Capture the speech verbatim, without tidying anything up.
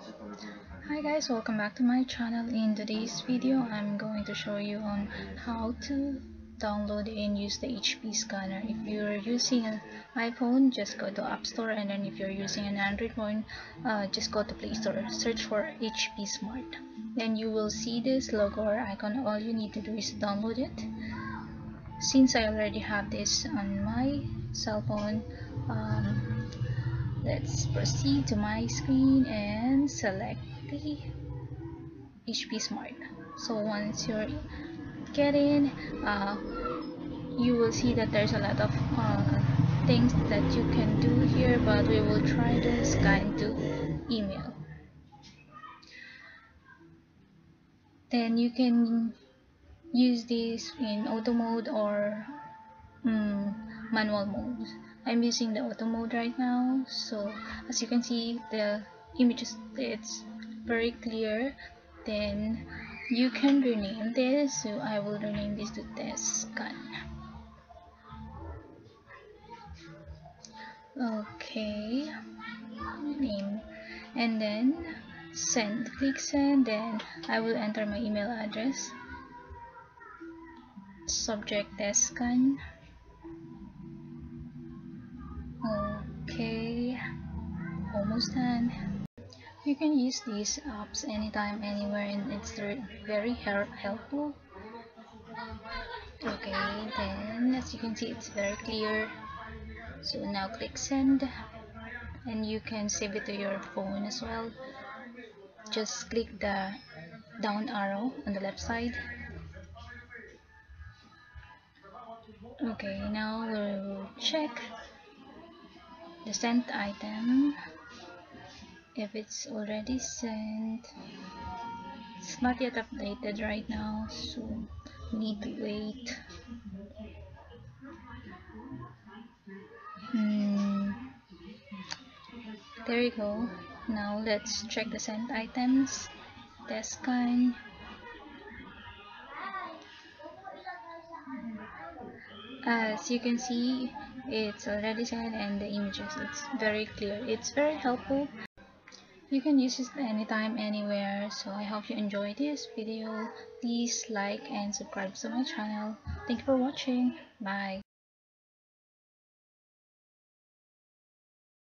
Hi guys, welcome back to my channel. In today's video I'm going to show you on how to download and use the H P scanner. If you're using an iPhone, just go to App Store, and then if you're using an Android phone, uh, just go to Play Store, search for H P Smart. Then you will see this logo or icon. All you need to do is download it. Since I already have this on my cell phone, um, let's proceed to my screen and select the H P Smart. So once you're get in, uh, you will see that there's a lot of uh, things that you can do here, but we will try to scan to email. Then you can use this in auto mode or mm, manual mode. I'm using the auto mode right now, so as you can see the images, it's very clear. Then you can rename this, so I will rename this to test scan. Okay, name, and then send. Click send. Then I will enter my email address, subject test scan. Okay, almost done. You can use these apps anytime, anywhere, and it's very helpful. Okay, then as you can see, it's very clear. So now click send, and you can save it to your phone as well. Just click the down arrow on the left side. Okay, now we'll check the sent item. If it's already sent, it's not yet updated right now, so we need to wait. Hmm. There you go. Now let's check the sent items. Test scan. As you can see, it's already sent, and the images, it's very clear. It's very helpful. You can use it anytime, anywhere. So I hope you enjoyed this video. Please like and subscribe to my channel. Thank you for watching. Bye.